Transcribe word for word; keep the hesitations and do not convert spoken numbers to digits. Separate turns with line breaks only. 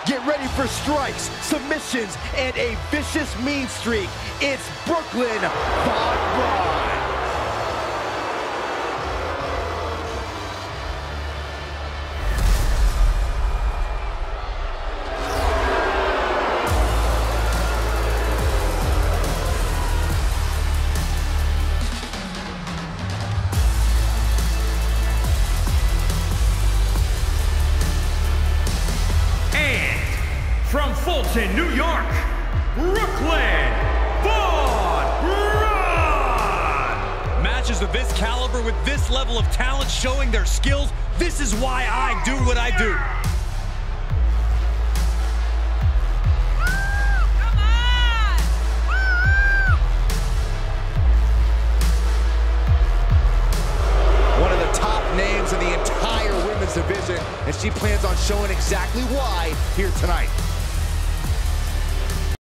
Get ready for strikes, submissions, and a vicious mean streak. It's Brooklyn Von Braun.
From Fulton, New York, Brooklyn Von Braun!
Matches of this caliber with this level of talent showing their skills, this is why I do what I do.
One of the top names in the entire women's division, and she plans on showing exactly why here tonight.